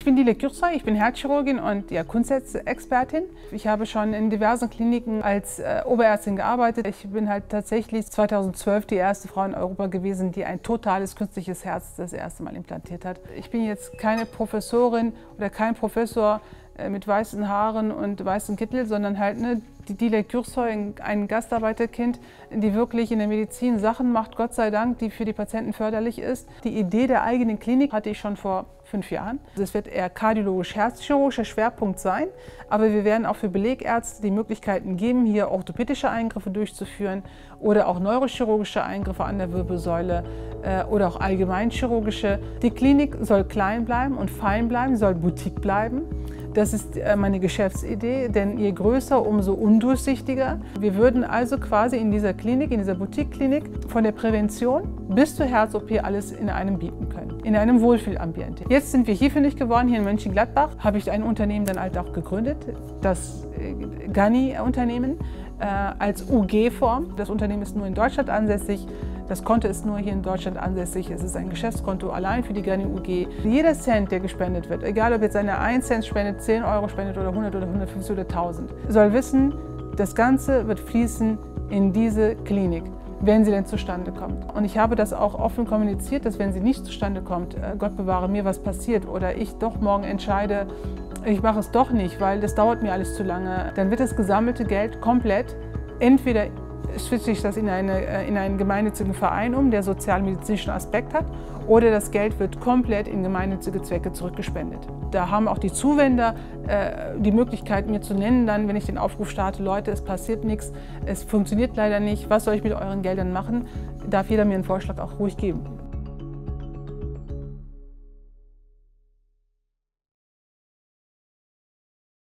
bin Dilek Gürsay, ich bin Herzchirurgin und Kunstzexpertin. Ich habe schon in diversen Kliniken als Oberärztin gearbeitet. Ich bin halt tatsächlich 2012 die erste Frau in Europa gewesen, die ein totales künstliches Herz das erste Mal implantiert hat. Ich bin jetzt keine Professorin oder kein Professor mit weißen Haaren und weißen Kittel, sondern halt die Dilek Gürsay, ein Gastarbeiterkind, die wirklich in der Medizin Sachen macht, Gott sei Dank, die für die Patienten förderlich ist. Die Idee der eigenen Klinik hatte ich schon vor 5 Jahren. Es wird eher kardiologisch-herzchirurgischer Schwerpunkt sein, aber wir werden auch für Belegärzte die Möglichkeiten geben, hier orthopädische Eingriffe durchzuführen oder auch neurochirurgische Eingriffe an der Wirbelsäule oder auch allgemeinchirurgische. Die Klinik soll klein bleiben und fein bleiben, soll Boutique bleiben. Das ist meine Geschäftsidee, denn je größer, umso undurchsichtiger. Wir würden also quasi in dieser Klinik, in dieser Boutique-Klinik, von der Prävention bis zur Herz-OP alles in einem bieten können, in einem Wohlfühlambiente. Jetzt sind wir hier fündig geworden, hier in Mönchengladbach, habe ich ein Unternehmen dann halt auch gegründet, das Gani-Unternehmen als UG-Form. Das Unternehmen ist nur in Deutschland ansässig. Das Konto ist nur hier in Deutschland ansässig. Es ist ein Geschäftskonto allein für die Gani UG. Jeder Cent, der gespendet wird, egal ob jetzt einer 1 Cent spendet, 10 Euro spendet oder 100 oder 150 oder 1000, soll wissen, das Ganze wird fließen in diese Klinik, wenn sie denn zustande kommt. Und ich habe das auch offen kommuniziert, dass wenn sie nicht zustande kommt, Gott bewahre mir, was passiert, oder ich doch morgen entscheide, ich mache es doch nicht, weil das dauert mir alles zu lange, dann wird das gesammelte Geld komplett entweder switche ich das in einen gemeinnützigen Verein um, der sozialmedizinischen Aspekt hat, oder das Geld wird komplett in gemeinnützige Zwecke zurückgespendet. Da haben auch die Zuwender die Möglichkeit, mir zu nennen, dann, wenn ich den Aufruf starte, Leute, es passiert nichts, es funktioniert leider nicht, was soll ich mit euren Geldern machen, darf jeder mir einen Vorschlag auch ruhig geben.